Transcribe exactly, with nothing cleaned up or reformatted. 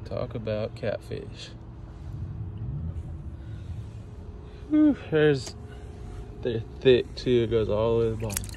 Talk about catfish. Whew, there's, they're thick too, it goes all the way to the bottom.